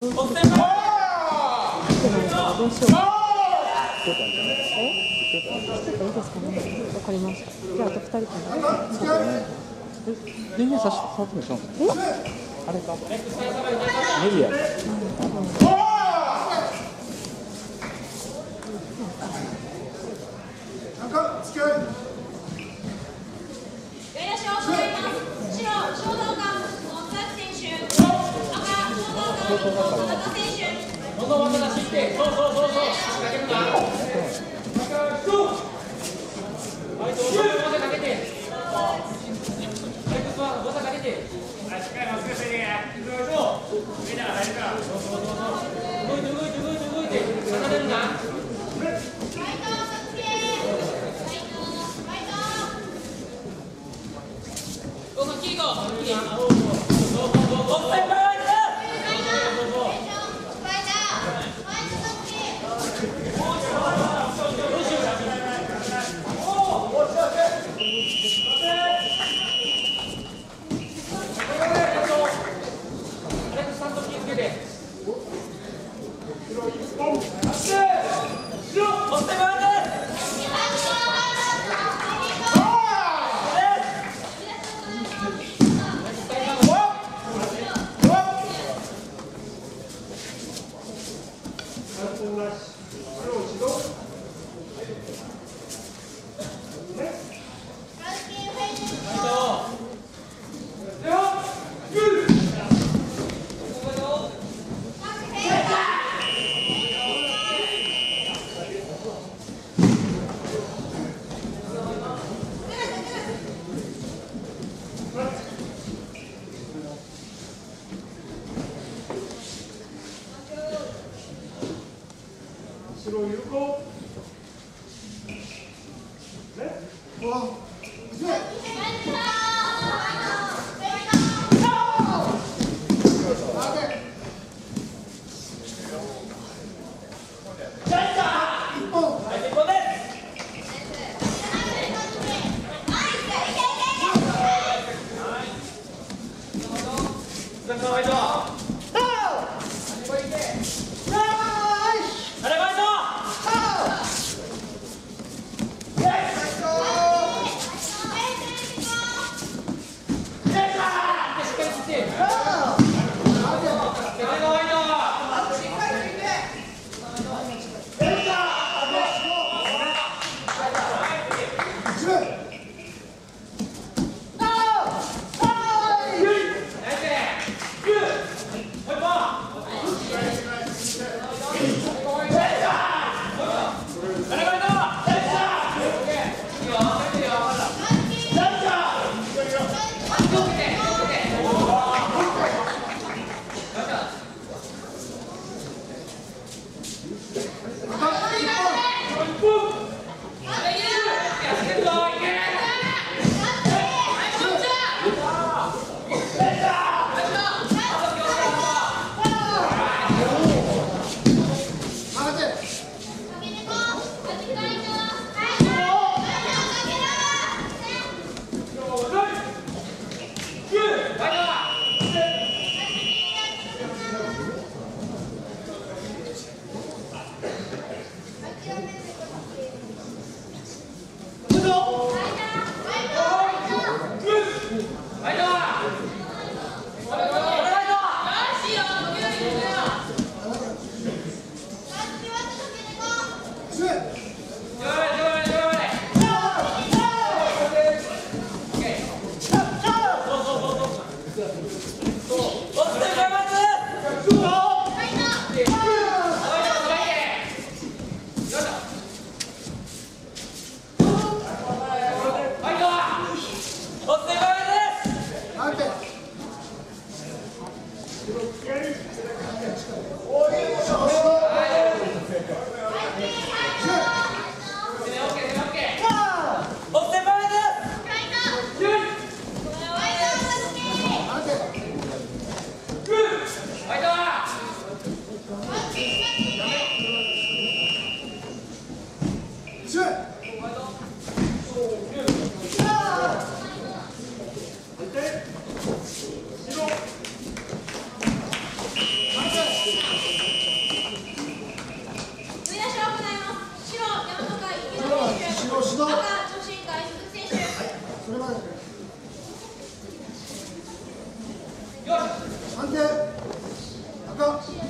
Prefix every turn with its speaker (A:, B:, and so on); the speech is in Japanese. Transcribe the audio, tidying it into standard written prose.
A: どうしようか。来てたいいですかね。わかりました。じゃああと2人かな。
B: 電源触ってもしょうがない。あれか。メディア。
C: どんどん技出して、そうそうそうそう、仕掛けるな。はい、どうぞ技かけて。はい、技かけて。はい、しっかりまっすぐしてね。行きましょう。見たら入るから。そうそうそうそう。動いて動いて動いて動いて。離れるな。どうぞ、キーゴ。キーゴ。後ろ有効。ね。
D: れまで安定赤